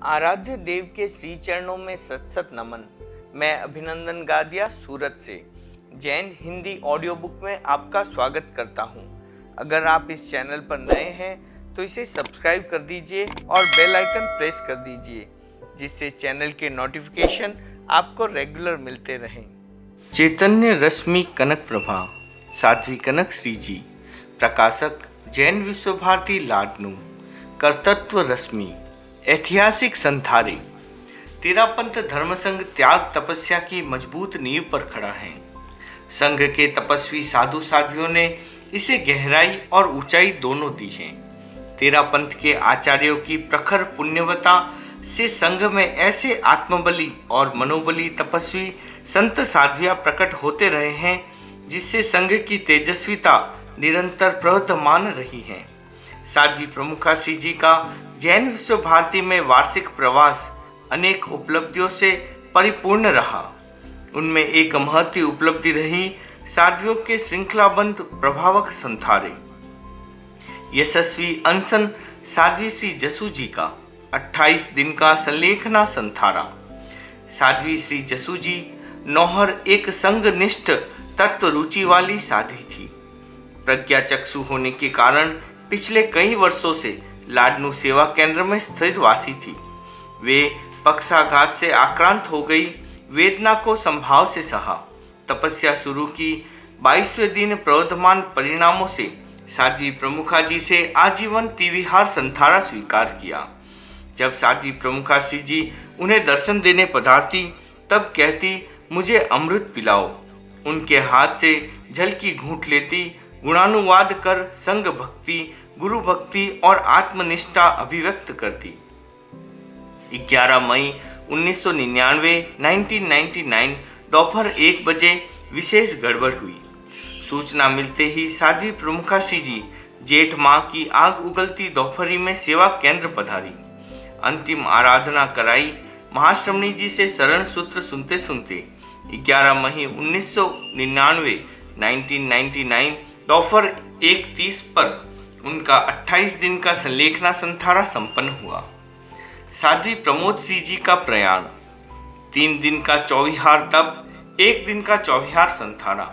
आराध्य देव के श्री चरणों में सत सत नमन। मैं अभिनंदन गादिया सूरत से जैन हिंदी ऑडियो बुक में आपका स्वागत करता हूं। अगर आप इस चैनल पर नए हैं तो इसे सब्सक्राइब कर दीजिए और बेल आइकन प्रेस कर दीजिए, जिससे चैनल के नोटिफिकेशन आपको रेगुलर मिलते रहें। चैतन्य रश्मि कनक प्रभा, साध्वी कनक श्री जी, प्रकाशक जैन विश्व भारती लाडनू। कर्तृत्व रश्मि, ऐतिहासिक संथारे। तेरापंथ धर्म संघ त्याग तपस्या की मजबूत नींव पर खड़ा है। संघ के तपस्वी साधु साध्वियों ने इसे गहराई और ऊंचाई दोनों दी है। तेरापंथ के आचार्यों की प्रखर पुण्यवता से संघ में ऐसे आत्मबली और मनोबली तपस्वी संत साध्वियां प्रकट होते रहे हैं, जिससे संघ की तेजस्विता निरंतर प्रवर्धमान रही है। साध्वी प्रमुखासी जी का जैन विश्व भारती में वार्षिक प्रवास अनेक उपलब्धियों से परिपूर्ण रहा। उनमें एक महती उपलब्धि रही साध्वियों के श्रृंखलाबद्ध प्रभावक संथारे। यशस्वी अनशन साध्वी श्री जसू जी का 28 दिन का संलेखना संथारा। साध्वी श्री जसू जी नौहर एक संघनिष्ठ तत्व रुचि वाली साध्वी थी। प्रज्ञा चक्षु होने के कारण पिछले कई वर्षों से लाडनू सेवा केंद्र में स्थिर वासी थी। वे पक्षाघात से आक्रांत हो गई, वेदना को संभाव से सहा, तपस्या शुरू की। 22वें दिन प्रवर्धमान परिणामों से साध्वी प्रमुखाजी से आजीवन तिविहार संथारा स्वीकार किया। जब साध्वी प्रमुखासी जी उन्हें दर्शन देने पधारती, तब कहती, मुझे अमृत पिलाओ। उनके हाथ से जल की घूंट लेती, गुणानुवाद कर संघ भक्ति, गुरु भक्ति और आत्मनिष्ठा अभिव्यक्त करती। 11 मई 1999 दोपहर 1 बजे विशेष गड़बड़ हुई। सूचना मिलते ही साध्वी प्रमुखासी जी जेठ माह की आग उगलती दोपहरी में सेवा केंद्र पधारी। अंतिम आराधना कराई। महाश्रमणी जी से शरण सूत्र सुनते सुनते 11 मई 1999 दोपहर 1:30 पर उनका 28 दिन का संलेखना संथारा संपन्न हुआ। साध्वी प्रमोद श्री जी का प्रयाण, 3 दिन का चौविहार तप, 1 दिन का चौविहार संथारा।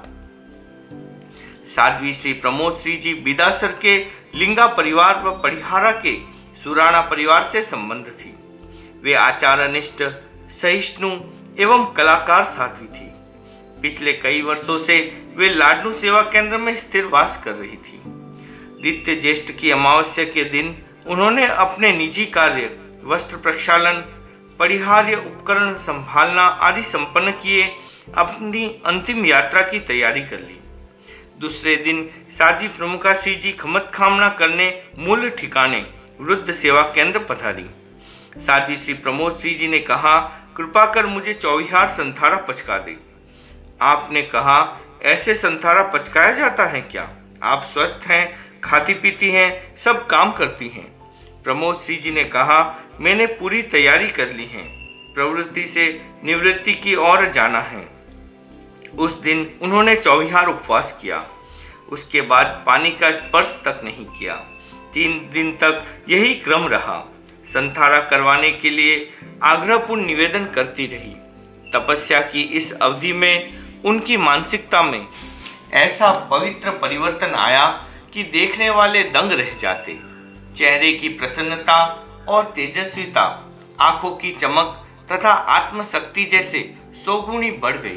साध्वी श्री प्रमोद श्री जी बिदासर के लिंगा परिवार व परिहारा के सुराणा परिवार से संबंध थी। वे आचारनिष्ठ, सहिष्णु एवं कलाकार साध्वी थी। पिछले कई वर्षों से वे लाडनू सेवा केंद्र में स्थिर वास कर रही थी। द्वितीय ज्येष्ठ की अमावस्या के दिन उन्होंने अपने निजी कार्य, वस्त्र प्रक्षालन, परिहार्य उपकरण संभालना आदि संपन्न किए अपनी अंतिम यात्रा की तैयारी कर ली। दूसरे दिन साध्वी प्रमुखासी जी खमत खामना करने मूल ठिकाने वृद्ध सेवा केंद्र पधारी। साध्वी श्री प्रमोद श्री जी ने कहा, कृपा कर मुझे चौविहार संथारा पचका दे। आपने कहा, ऐसे संथारा पचकाया जाता है क्या? आप स्वस्थ हैं, खाती पीती हैं, सब काम करती हैं। प्रमोद श्री जी ने कहा, मैंने पूरी तैयारी कर ली है, प्रवृत्ति से निवृत्ति की ओर जाना है। उस दिन उन्होंने चौविहार उपवास किया। उसके बाद पानी का स्पर्श तक नहीं किया। 3 दिन तक यही क्रम रहा। संथारा करवाने के लिए आग्रहपूर्ण निवेदन करती रही। तपस्या की इस अवधि में उनकी मानसिकता में ऐसा पवित्र परिवर्तन आया कि देखने वाले दंग रह जाते। चेहरे की प्रसन्नता और तेजस्विता, आंखों की चमक तथा आत्मशक्ति जैसे 100 गुणी बढ़ गई।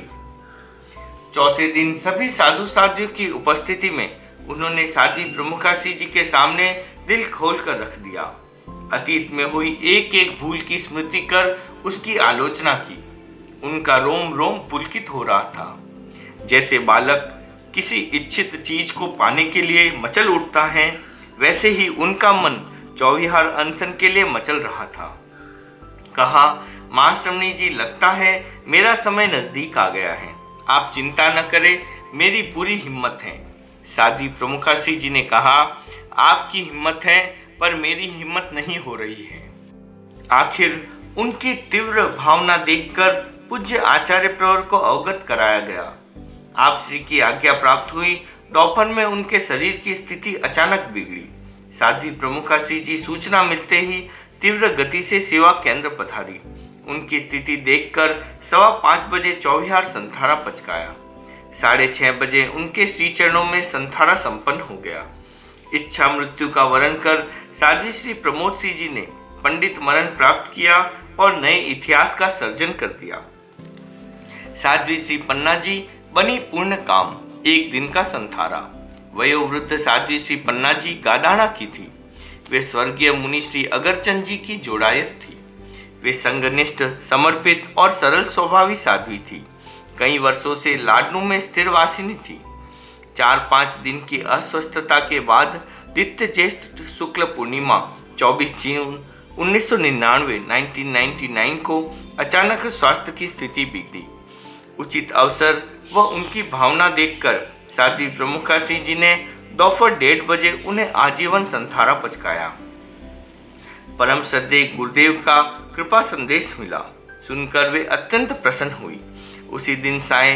चौथे दिन सभी साधु साध्वियों की उपस्थिति में उन्होंने साध्वी प्रमुखासी जी के सामने दिल खोल कर रख दिया। अतीत में हुई एक एक भूल की स्मृति कर उसकी आलोचना की। उनका रोम रोम पुलकित हो रहा था। जैसे बालक किसी इच्छित चीज को पाने के लिए मचल उठता है, वैसे ही उनका मन चौविहार अनशन के लिए मचल रहा था। कहा, महाश्रमणी जी, लगता है मेरा समय नजदीक आ गया है। आप चिंता न करें, मेरी पूरी हिम्मत है। साध्वी प्रमुखासी जी ने कहा, आपकी हिम्मत है, पर मेरी हिम्मत नहीं हो रही है। आखिर उनकी तीव्र भावना देखकर पूज्य आचार्य प्रवर को अवगत कराया गया। आप श्री की आज्ञा प्राप्त हुई। दोपहर में उनके शरीर की स्थिति अचानक बिगड़ी। साध्वी प्रमुखासी जी सूचना मिलते ही तीव्र गति से सेवा केंद्र पधारी। उनकी स्थिति देखकर 5:15 बजे चौविहार संथारा पचकाया। 6:30 बजे उनके श्री चरणों में संथारा संपन्न हो गया। इच्छा मृत्यु का वर्ण कर साध्वी श्री प्रमोद सिंह जी ने पंडित मरण प्राप्त किया और नए इतिहास का सर्जन कर दिया। साध्वी श्री पन्ना जी बनी पूर्ण काम, एक दिन का संथारा। वयोवृद्ध साध्वी श्री पन्ना जी गादाना की थी। वे स्वर्गीय मुनि श्री अगरचंद जी की जोड़ायत थी। वे संगनिष्ठ, समर्पित और सरल स्वभावी साध्वी थी। कई वर्षों से लाडनू में स्थिर वासिनी थी। 4-5 दिन की अस्वस्थता के बाद द्वितीय ज्येष्ठ शुक्ल पूर्णिमा 24 जून 1999 को अचानक स्वास्थ्य की स्थिति बिगड़ी। उचित अवसर व उनकी भावना देखकर साध्वी प्रमुखा सिंह जी ने दोपहर 1:30 बजे उन्हें आजीवन संथारा पचकाया। परम श्रद्धेय गुरुदेव का कृपा संदेश मिला। सुनकर वे अत्यंत प्रसन्न हुई। उसी दिन साय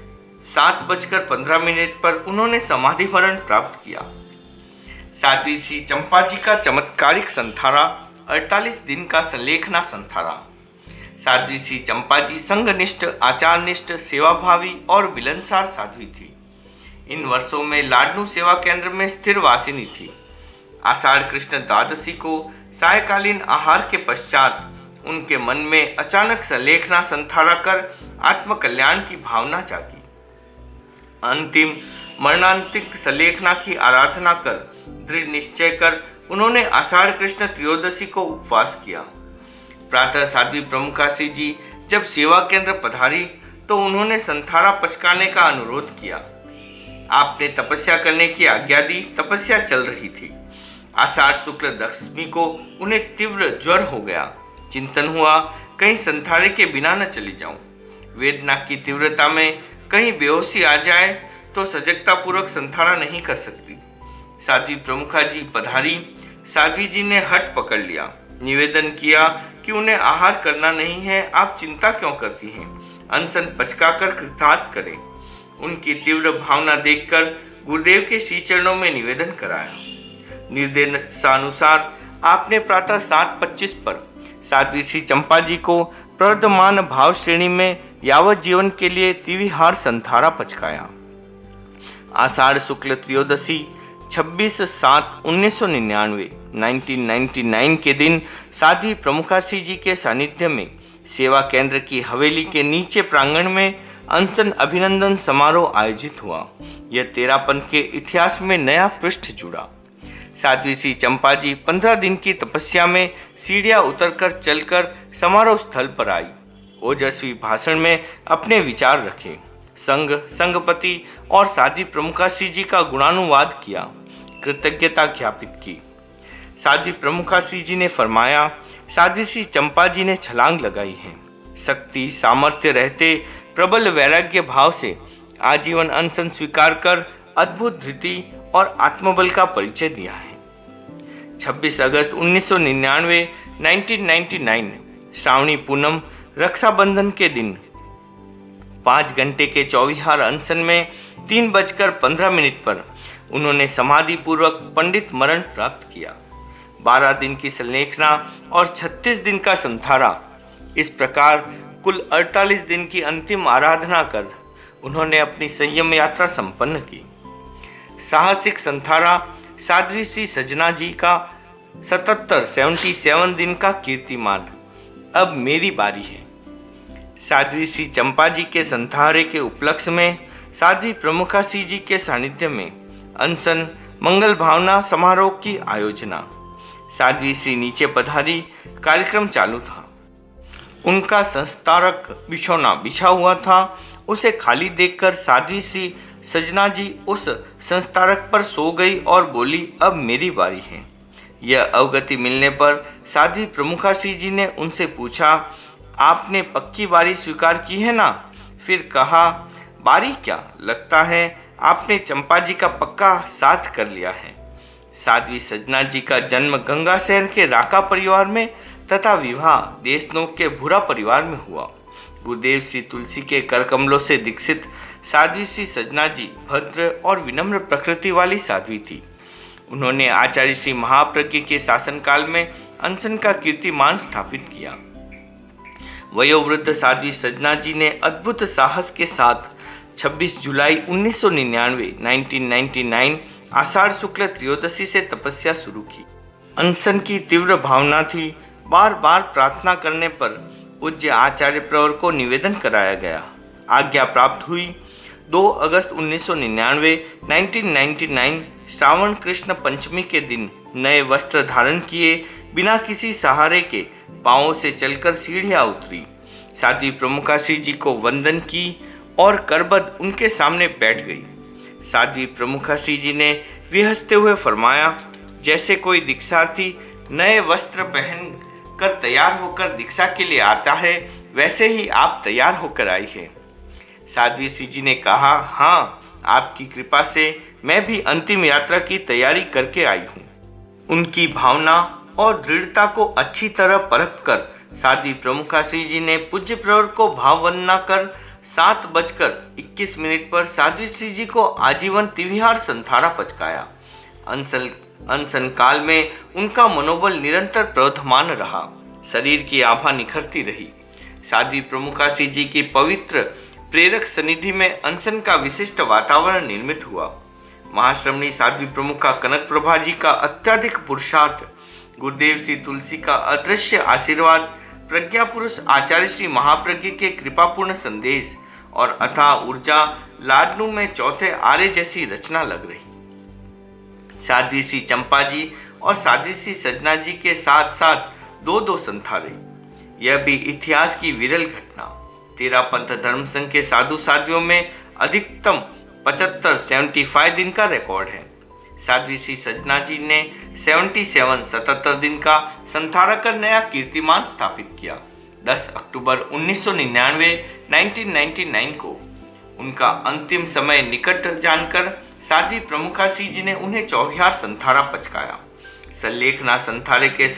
7:15 पर उन्होंने समाधि मरण प्राप्त किया। साध्वी श्री चंपा जी का चमत्कारिक संथारा 48 दिन का संलेखना संथारा। साध्वी श्री चंपा जी संघनिष्ठ, आचारनिष्ठ, सेवाभावी और मिलनसार साध्वी थी। इन वर्षों में लाडनू सेवा केंद्र में स्थिर वासिनी थी। आषाढ़ कृष्ण द्वादशी को सायकालीन आहार के पश्चात उनके मन में अचानक संलेखना संथारा कर आत्मकल्याण की भावना जागी। अंतिम मरणांतिक संलेखना की आराधना कर दृढ़ निश्चय कर उन्होंने आषाढ़ कृष्ण त्रयोदशी को उपवास किया। प्रातः साध्वी प्रमुखा सिंह जी जब सेवा केंद्र पधारी तो उन्होंने संथारा पचकाने का अनुरोध किया। आपने तपस्या करने की आज्ञा दी। तपस्या चल रही थी। आषाढ़ शुक्ल दशमी को उन्हें तीव्र ज्वर हो गया। चिंतन हुआ कहीं संथारे के बिना न चली जाऊं। वेदना की तीव्रता में कहीं बेहोशी आ जाए तो सजगता पूर्वक संथारा नहीं कर सकती। साध्वी प्रमुखा जी पधारी। साध्वी जी ने हठ पकड़ लिया। निवेदन किया कि उन्हें आहार करना नहीं है, आप चिंता क्यों करती हैं, अनशन पचकाकर कृतार्थ करें। उनकी तीव्र भावना देखकर गुरुदेव के श्री चरणों में निवेदन कराया। निर्देशानुसार आपने प्रातः 7:25 पर साध्वी श्री चंपा जी को प्रवर्धमान भाव श्रेणी में यावत जीवन के लिए तिविहार संथारा पचकाया। आषाढ़ शुक्ल त्रयोदशी 26/7/1999 के दिन साध्वी प्रमुखा सिंह जी के सानिध्य में सेवा केंद्र की हवेली के नीचे प्रांगण में अनशन अभिनंदन समारोह आयोजित हुआ। यह तेरापन के इतिहास में नया पृष्ठ जुड़ा। साध्वी श्री चंपा जी 15 दिन की तपस्या में सीढ़ियां उतरकर चलकर समारोह स्थल पर आई। ओजस्वी भाषण में अपने विचार रखे। संघ, संघपति और साध्वी प्रमुखा सिंह जी का गुणानुवाद किया। कृतज्ञता ज्ञापित की। साध्वी प्रमुखा सिंह जी ने फरमाया, साध्वी श्री चंपा जी ने छलांग लगाई है। शक्ति सामर्थ्य रहते प्रबल वैराग्य भाव से आजीवन अनशन स्वीकार कर अद्भुत धृति और आत्मबल का परिचय दिया है। 26 अगस्त 1999 श्रावणी पूनम रक्षाबंधन के दिन 5 घंटे के चौविहार अनशन में 3:15 पर उन्होंने समाधि पूर्वक पंडित मरण प्राप्त किया। 12 दिन की संलेखना और 36 दिन का संथारा, इस प्रकार कुल 48 दिन की अंतिम आराधना कर उन्होंने अपनी संयम यात्रा संपन्न की। साहसिक संथारा साध्वी श्री सजना जी का 77 दिन का कीर्तिमान। अब मेरी बारी है। साध्वी श्री चंपा जी के संथारे के उपलक्ष्य में साध्वी प्रमुखा सिंह जी के सानिध्य में अनशन मंगल भावना समारोह की आयोजना। साध्वी श्री नीचे पधारी। कार्यक्रम चालू था। उनका संस्तारक बिछौना बिछा हुआ था। उसे खाली देखकर साध्वी श्री सजना जी उस संस्तारक पर सो गई और बोली, अब मेरी बारी है। यह अवगति मिलने पर साध्वी प्रमुखा सिंह जी ने उनसे पूछा, आपने पक्की बारी स्वीकार की है ना? फिर कहा, बारी क्या, लगता है आपने चंपा जी का पक्का साथ कर लिया है। साध्वी सजना जी का जन्म गंगा शहर के राका परिवार में तथा विवाह देशनोक के भूरा परिवार में हुआ। गुरुदेव श्री तुलसी के करकमलों से दीक्षित साध्वी श्री सजना जी भद्र और विनम्र प्रकृति वाली साध्वी थी। उन्होंने आचार्य श्री महाप्रज्ञ के शासनकाल में अनशन का कीर्तिमान स्थापित किया। वयोवृद्ध साध्वी सजना जी ने अद्भुत साहस के साथ 26 जुलाई 1999 आषाढ़ शुक्ल त्रयोदशी से तपस्या शुरू की। अनशन की तीव्र भावना थी। बार बार प्रार्थना करने पर पूज्य आचार्य प्रवर को निवेदन कराया गया। आज्ञा प्राप्त हुई। 2 अगस्त 1999 श्रावण कृष्ण पंचमी के दिन नए वस्त्र धारण किए बिना किसी सहारे के पांवों से चलकर सीढ़ियां उतरी। साध्वी प्रमुखाश्री जी को वंदन की और करबद्ध उनके सामने बैठ गई। साध्वी प्रमुखाश्री जी ने विहसते हुए फरमाया, जैसे कोई दीक्षार्थी नए वस्त्र पहन कर तैयार होकर दीक्षा के लिए आता है, वैसे ही आप तैयार होकर आई हैं। साध्वी श्री जी ने कहा, हाँ, आपकी कृपा से मैं भी अंतिम यात्रा की तैयारी करके आई हूँ। उनकी भावना और दृढ़ता को अच्छी तरह परख कर साध्वी प्रमुखाश्री जी ने पूज्य प्रवर को भाववंदना कर 7:21 पर साध्वी श्री जी को आजीवन तिविहार संथारा पचकाया। अनशन काल में उनका मनोबल निरंतर प्रवर्धमान रहा। शरीर की आभा निखरती रही। साध्वी प्रमुखाश्री जी की पवित्र प्रेरक सनिधि में अनशन का विशिष्ट वातावरण निर्मित हुआ। महाश्रमणी साध्वी प्रमुखा कनक प्रभा जी का अत्यधिक पुरुषार्थ, गुरुदेव श्री तुलसी का अदृश्य आशीर्वाद, प्रज्ञा पुरुष आचार्य श्री महाप्रज्ञ के कृपापूर्ण संदेश और अथाह ऊर्जा लाडनू में चौथे आर्य जैसी रचना लग रही। साध्वी श्री चंपा जी और साध्वी श्री सजना जी के साथ साथ दो संथारे, यह भी इतिहास की विरल घटना। 13 पंथ धर्म संघ के साधु साध्वियों में अधिकतम 75 दिन का रिकॉर्ड है। साध्वी श्री सजना जी ने 77 दिन का संथारा कर नया कीर्तिमान स्थापित किया। 10 अक्टूबर 1999 को उनका अंतिम समय निकट जानकर साध्वी प्रमुखाश्री जी ने उन्हें चौविहार संथारा पचकाया। सल्लेखना संथारे के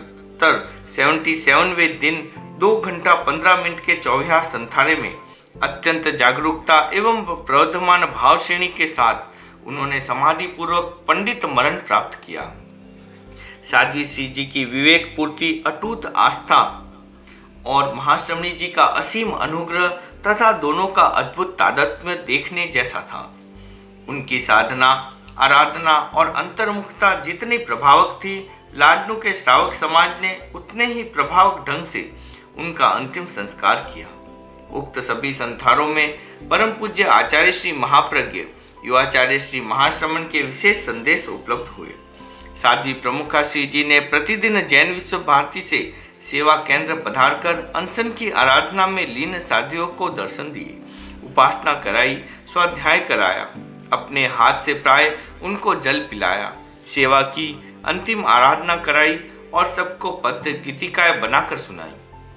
77वें दिन 2 घंटा 15 मिनट के चौविहार संथारे में अत्यंत जागरूकता एवं प्रवर्धमान भाव श्रेणी के साथ उन्होंने समाधि पूर्वक पंडित मरण प्राप्त किया। साध्वी श्री जी की विवेक पूर्ति, अटूट आस्था और महाश्रमणी जी का असीम अनुग्रह तथा दोनों का अद्भुत तादात्म्य देखने जैसा था। उनकी साधना, आराधना और अंतर्मुखता जितनी प्रभावक थी, लाडनू के श्रावक समाज ने उतने ही प्रभावक ढंग से उनका अंतिम संस्कार किया। उक्त सभी संथारों में परम पूज्य आचार्य श्री महाप्रज्ञ, युवाचार्य श्री महाश्रमण के विशेष संदेश उपलब्ध हुए। साध्वी प्रमुखाश्री जी ने प्रतिदिन जैन विश्व भारती से सेवा केंद्र पधारकर अनशन की आराधना में लीन साध्वियों को दर्शन दिए, उपासना कराई, स्वाध्याय कराया, अपने हाथ से प्राय उनको जल पिलाया, सेवा की, अंतिम आराधना कराई और सबको पद्य गीतिकाएं बनाकर सुनाई।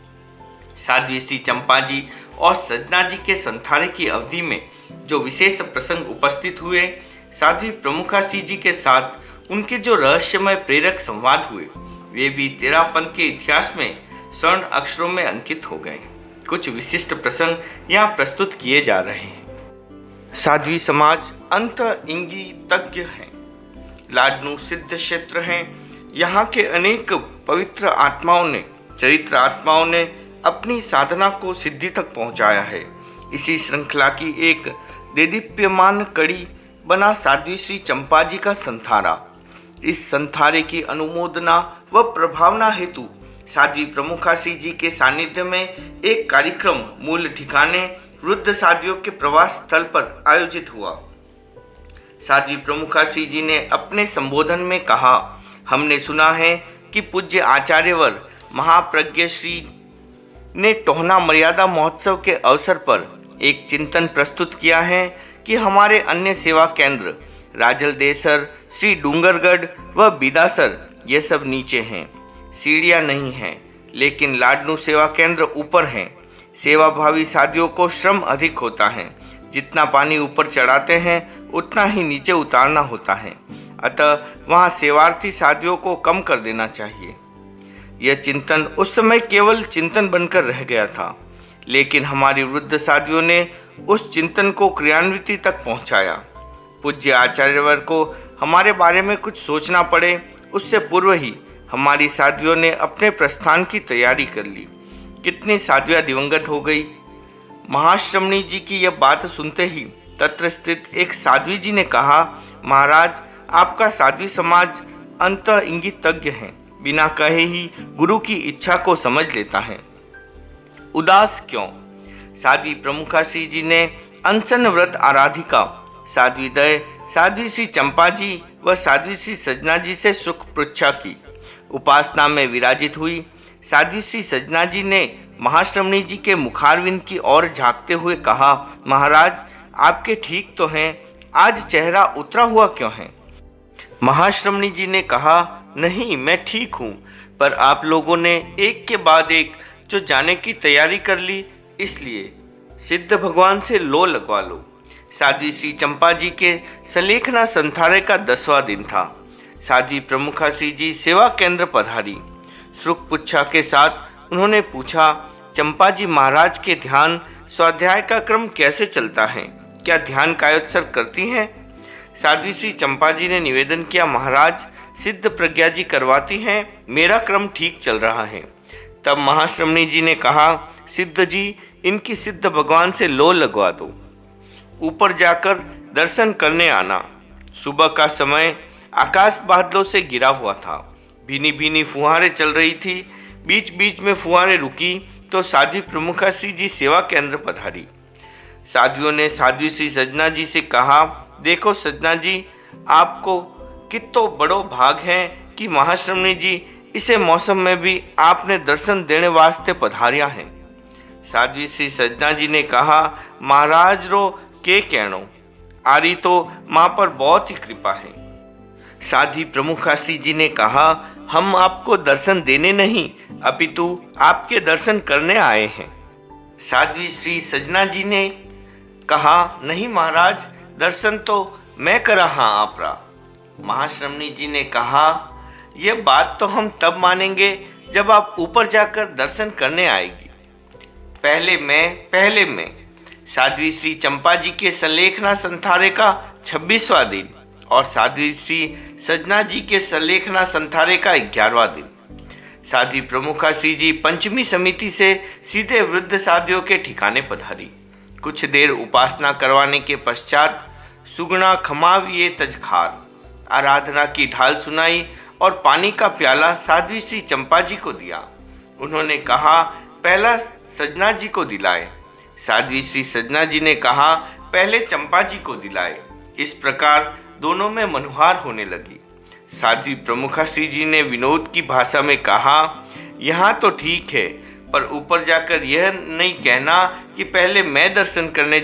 साध्वी श्री चंपा जी और सजना जी के संथारे की अवधि में जो विशेष प्रसंग उपस्थित हुए, साध्वी प्रमुखाश्री जी के साथ उनके जो रहस्यमय प्रेरक संवाद हुए, वे भी तेरापंथ के इतिहास में स्वर्ण अक्षरों में अंकित हो गए। कुछ विशिष्ट प्रसंग यहाँ प्रस्तुत किए जा रहे हैं। साध्वी समाज अंत इंगितज्ञ हैं। लाडनू सिद्ध क्षेत्र हैं। यहाँ के अनेक पवित्र आत्माओं ने, चरित्र आत्माओं ने अपनी साधना को सिद्धि तक पहुँचाया है। इसी श्रृंखला की एक देदीप्यमान कड़ी बना साध्वी श्री चंपा जी का संथारा। इस संथारे की अनुमोदना व प्रभावना हेतु साध्वी प्रमुखाश्री जी के सानिध्य में एक कार्यक्रम मूल ठिकाने वृद्ध साध्वियों के प्रवास स्थल पर आयोजित हुआ। साध्वी प्रमुखाश्री जी ने अपने संबोधन में कहा, हमने सुना है कि पूज्य आचार्यवर महाप्रज्ञ श्री ने टोहना मर्यादा महोत्सव के अवसर पर एक चिंतन प्रस्तुत किया है कि हमारे अन्य सेवा केंद्र राजलदेसर, श्री डूंगरगढ़ व बिदासर ये सब नीचे हैं, सीढ़ियाँ नहीं हैं, लेकिन लाडनू सेवा केंद्र ऊपर हैं। सेवा भावी साथियों को श्रम अधिक होता है। जितना पानी ऊपर चढ़ाते हैं उतना ही नीचे उतारना होता है, अतः वहाँ सेवार्थी साथियों को कम कर देना चाहिए। यह चिंतन उस समय केवल चिंतन बनकर रह गया था, लेकिन हमारी वृद्ध साथियों ने उस चिंतन को क्रियान्विति तक पहुँचाया। पूज्य आचार्यवर को हमारे बारे में कुछ सोचना पड़े उससे पूर्व ही हमारी साध्वियों ने अपने प्रस्थान की तैयारी कर ली। कितनी साध्वियाँ दिवंगत हो गई। महाश्रमणी जी की यह बात सुनते ही तत्र स्थित एक साध्वी जी ने कहा, महाराज, आपका साध्वी समाज अंत इंगितज्ञ है, बिना कहे ही गुरु की इच्छा को समझ लेता है। उदास क्यों? साध्वी प्रमुखा श्री जी ने अनशन व्रत आराधिका साध्वी दय, साध्वी श्री चंपा जी व साध्वी श्री सजना जी से सुख पृच्छा की। उपासना में विराजित हुई साध्वी श्री सजना जी ने महाश्रमणी जी के मुखारविंद की ओर झांकते हुए कहा, महाराज, आपके ठीक तो हैं, आज चेहरा उतरा हुआ क्यों है? महाश्रमणी जी ने कहा, नहीं, मैं ठीक हूँ, पर आप लोगों ने एक के बाद एक जो जाने की तैयारी कर ली, इसलिए सिद्ध भगवान से लो लगवा लो। साध्वी श्री चंपा जी के सलेखना संथारे का 10वां दिन था। साध्वी प्रमुखा श्री जी सेवा केंद्र पधारी। सुख पुच्छा के साथ उन्होंने पूछा, चंपा जी, महाराज के ध्यान स्वाध्याय का क्रम कैसे चलता है? क्या ध्यान कायोत्सर्ग करती हैं? साध्वी श्री चंपा जी ने निवेदन किया, महाराज, सिद्ध प्रज्ञा जी करवाती हैं, मेरा क्रम ठीक चल रहा है। तब महाश्रमणी जी ने कहा, सिद्ध जी, इनकी सिद्ध भगवान से लो लगवा दो, ऊपर जाकर दर्शन करने आना। सुबह का समय आकाश बादलों से घिरा हुआ था। भीनी भीनी फुहारें चल रही थी। बीच बीच में फुहारें रुकी तो साध्वी प्रमुखा श्री जी सेवा केंद्र पधारी। साध्वियों ने साध्वी श्री सजना जी से कहा, देखो सजना जी, आपको कितो बड़ो भाग है कि महाश्रमणी जी इसे मौसम में भी आपने दर्शन देने वास्ते पधारिया हैं। साध्वी श्री सजना जी ने कहा, महाराज रो के कहणो, आरी तो माँ पर बहुत ही कृपा है। साध्वी प्रमुखा श्री जी ने कहा, हम आपको दर्शन देने नहीं अपितु आपके दर्शन करने आए हैं। साध्वी श्री सजना जी ने कहा, नहीं महाराज, दर्शन तो मैं कर रहा आपरा। महाश्रमणी जी ने कहा, यह बात तो हम तब मानेंगे जब आप ऊपर जाकर दर्शन करने आएगी। पहले मैं। साध्वी श्री चंपा जी के सलेखना संथारे का 26वां दिन और साध्वी श्री सजना जी के सलेखना संथारे का 11वां दिन। साध्वी प्रमुखा श्री जी पंचमी समिति से सीधे वृद्ध साध्वियों के ठिकाने पधारी। कुछ देर उपासना करवाने के पश्चात सुगुणा खमाविये तजखार, आराधना की ढाल सुनाई और पानी का प्याला साध्वी श्री चंपा जी को दिया। उन्होंने कहा, पहला सजना जी को दिलाए। साध्वी श्री सजना जी ने कहा, पहले चंपा जी को दिलाए। इस प्रकार दोनों में मनुहार होने लगी। साध्वी प्रमुखा श्री जी ने विनोद की भाषा में कहा, यहाँ तो ठीक है, पर ऊपर जाकर यह नहीं कहना कि पहले मैं दर्शन करने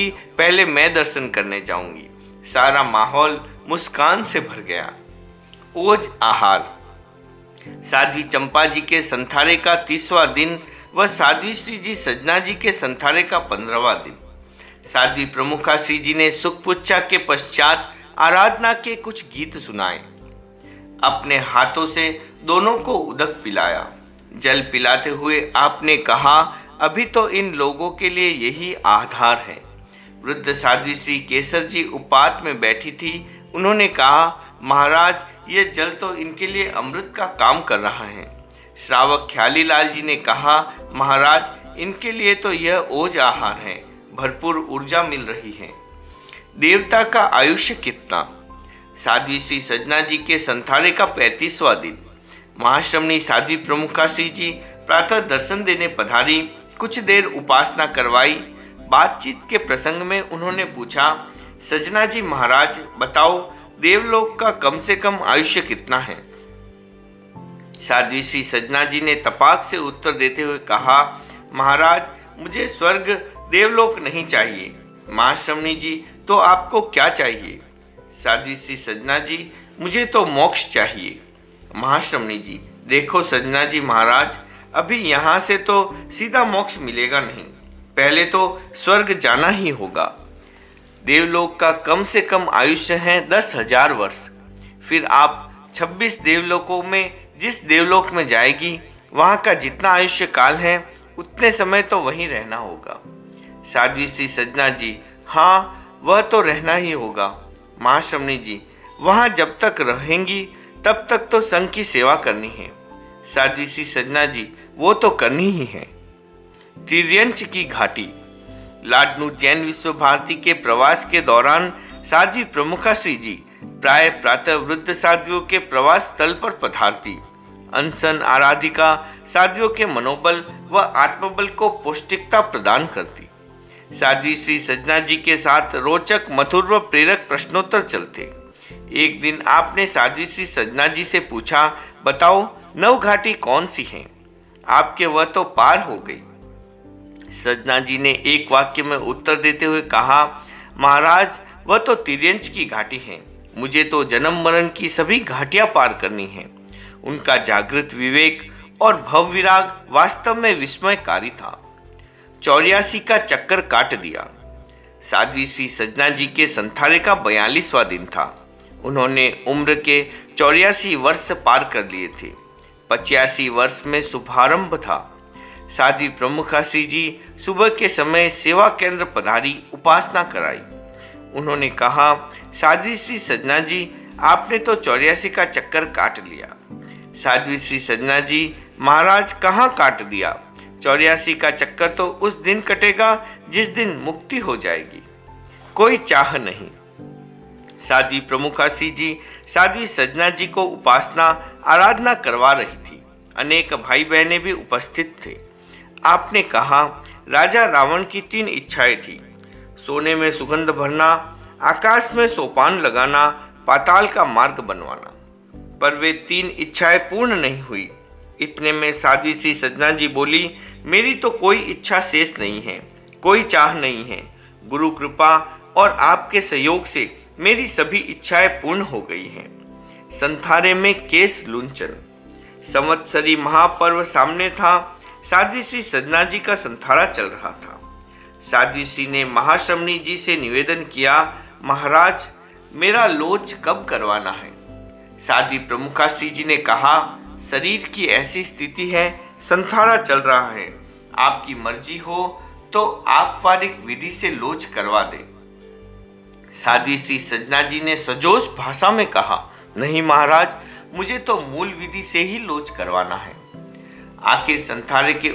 जाऊंगी। सारा माहौल मुस्कान से भर गया। ओज आहार। साध्वी चंपा जी के संथारे का 30वां दिन व साध्वी श्री जी सजना जी के संथारे का 15वां दिन। साध्वी प्रमुखा श्री जी ने सुख पुच्छा के पश्चात आराधना के कुछ गीत सुनाए। अपने हाथों से दोनों को उदक पिलाया। जल पिलाते हुए आपने कहा, अभी तो इन लोगों के लिए यही आधार है। वृद्ध साध्वी श्री केसर जी उपात में बैठी थी। उन्होंने कहा, महाराज, ये जल तो इनके लिए अमृत का काम कर रहा है। श्रावक ख्याली लाल जी ने कहा, महाराज, इनके लिए तो यह ओज आहार है, भरपूर ऊर्जा मिल रही है। देवता का आयुष्य कितना? साध्वी श्री सजना जी के संथारे का 35वां दिन। महाश्रमणी साध्वी प्रमुखा श्री जी प्रातः दर्शन देने पधारी। कुछ देर उपासना करवाई। बातचीत के प्रसंग में उन्होंने पूछा, सजना जी महाराज, बताओ देवलोक का कम से कम आयुष्य कितना है? साध्वी श्री सजना जी ने तपाक से उत्तर देते हुए कहा, महाराज, मुझे स्वर्ग देवलोक नहीं चाहिए। महाश्रमणी जी, तो आपको क्या चाहिए? साध्वी श्री सजना जी, मुझे तो मोक्ष चाहिए। महाश्रमणी जी, देखो सजना जी महाराज, अभी यहाँ से तो सीधा मोक्ष मिलेगा नहीं, पहले तो स्वर्ग जाना ही होगा। देवलोक का कम से कम आयुष्य है 10,000 वर्ष। फिर आप 26 देवलोकों में जिस देवलोक में जाएगी, वहाँ का जितना आयुष्य काल है उतने समय तो वहीं रहना होगा। साध्वी श्री सजना जी, हाँ, वह तो रहना ही होगा। महाश्रमणी जी, वहाँ जब तक रहेंगी तब तक तो संघ की सेवा करनी है। साध्वी श्री सजना जी वो तो करनी ही है। तिर्यंच की घाटी। लाडनू जैन विश्व भारती के प्रवास के दौरान साध्वी प्रमुखा श्री जी प्राय प्रातः वृद्ध साध्वियों के प्रवास स्थल पर पधारती। अनशन आराधिका साध्वियों के मनोबल व आत्मबल को पौष्टिकता प्रदान करती। साध्वी श्री सजना जी के साथ रोचक, मधुर व प्रेरक प्रश्नोत्तर चलते। एक दिन आपने साध्वी श्री सजना जी से पूछा, बताओ नव घाटी कौन सी है? आपके वह तो पार हो गई। सजना जी ने एक वाक्य में उत्तर देते हुए कहा, महाराज वह तो तिर्यंच की घाटी है। मुझे तो जन्म मरण की सभी घाटियां पार करनी है। उनका जागृत विवेक और भव विराग वास्तव में विस्मयकारी था। 84 का चक्कर काट दिया। साध्वी श्री सजना जी के संथारे का 42वां दिन था। उन्होंने उम्र के 84 वर्ष पार कर लिए थे। 85 वर्ष में शुभारंभ था। साध्वी प्रमुखा श्री जी सुबह के समय सेवा केंद्र पधारी, उपासना कराई। उन्होंने कहा, साध्वी श्री सजना जी आपने तो 84 का चक्कर काट लिया। साध्वी श्री सजना जी, महाराज कहाँ काट दिया? 84 का चक्कर तो उस दिन कटेगा जिस दिन मुक्ति हो जाएगी। कोई चाह नहीं। साध्वी प्रमुखा श्री जी साध्वी सजना जी को उपासना आराधना करवा रही थी। अनेक भाई बहनें भी उपस्थित थे। आपने कहा, राजा रावण की 3 इच्छाएं थी। सोने में सुगंध भरना, आकाश में सोपान लगाना, पाताल का मार्ग बनवाना। पर वे 3 इच्छाएं पूर्ण नहीं हुई। इतने में साध्वी श्री सजना जी बोली, मेरी तो कोई इच्छा शेष नहीं है, कोई चाह नहीं है। गुरु कृपा और आपके सहयोग से मेरी सभी इच्छाएं पूर्ण हो गई हैं। संथारे में केस लुंचन। संवत्सरी महापर्व सामने था। साध्वी श्री सजना जी का संथारा चल रहा था। साध्वी श्री ने महाश्रमणी जी से निवेदन किया, महाराज मेरा लोच कब करवाना है? साध्वी प्रमुखा श्री जी ने कहा, शरीर की ऐसी स्थिति है, संथारा चल रहा है, आपकी मर्जी हो तो आप वारिक विधि से लोच करवा दे। साध्वी श्री सजना जी ने सजोश भाषा में कहा, नहीं महाराज, मुझे तो मूल विधि से ही लोच करवाना है। आखिर संथारे के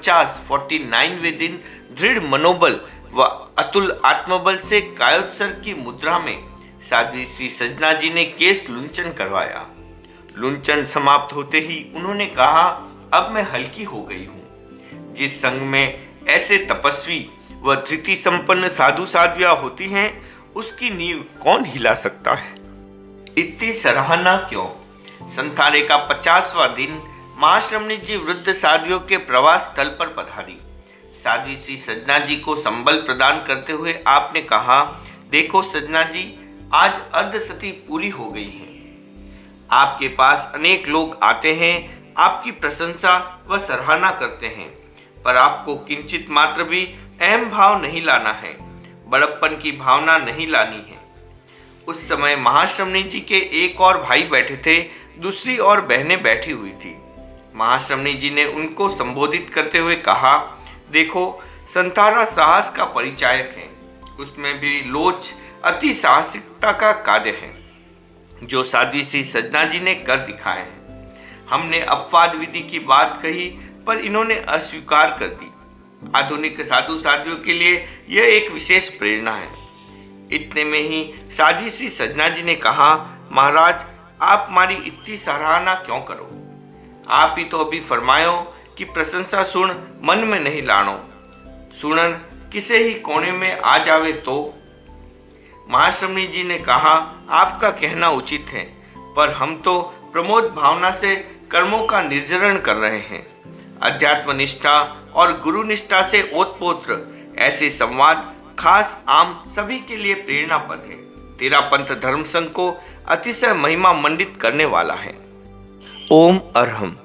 49वें दिन दृढ़ मनोबल व अतुल आत्मबल से कायोत्सर्ग की मुद्रा में साध्वी श्री सजना जी ने केस लुंचन करवाया। लुंचन समाप्त होते ही उन्होंने कहा, अब मैं हल्की हो गई हूँ। जिस संघ में ऐसे तपस्वी व धृति संपन्न साधु साध्वियां होती हैं, उसकी नींव कौन हिला सकता है? इतनी सराहना क्यों? संथारे का 50वां दिन महाश्रमणी जी वृद्ध साध्वियों के प्रवास स्थल पर पधारी। साध्वी श्री सजना जी को संबल प्रदान करते हुए आपने कहा, देखो सजना जी, आज अर्धसती पूरी हो गई है। आपके पास अनेक लोग आते हैं, आपकी प्रशंसा व सराहना करते हैं, पर आपको किंचित मात्र भी अहम भाव नहीं लाना है, बड़प्पन की भावना नहीं लानी है। उस समय महाश्रमणी जी के एक और भाई बैठे थे, दूसरी और बहनें बैठी हुई थी। महाश्रमणी जी ने उनको संबोधित करते हुए कहा, देखो संथारा साहस का परिचायक है, उसमें भी लोच अति साहसिकता का कार्य है, जो साध्वी श्री सजना जी ने कर दिखाए हैं। हमने अपवाद विधि की बात कही, पर इन्होंने अस्वीकार कर दी। आधुनिक साधु साध्वियों के लिए यह एक विशेष प्रेरणा है। इतने में ही साध्वी श्री सजना जी ने कहा, महाराज आप हमारी इतनी सराहना क्यों करो? आप ही तो अभी फरमायो कि प्रशंसा सुन मन में नहीं लानो, सुनन किसे ही कोने में आ जावे तो। महाश्रमणी जी ने कहा, आपका कहना उचित है, पर हम तो प्रमोद भावना से कर्मों का निर्जरण कर रहे हैं। अध्यात्म निष्ठा और गुरु निष्ठा से ओतपोत्र ऐसे संवाद खास आम सभी के लिए प्रेरणा पद है। तेरा पंथ धर्म संघ को अतिशय महिमा मंडित करने वाला है। ओम अरहम।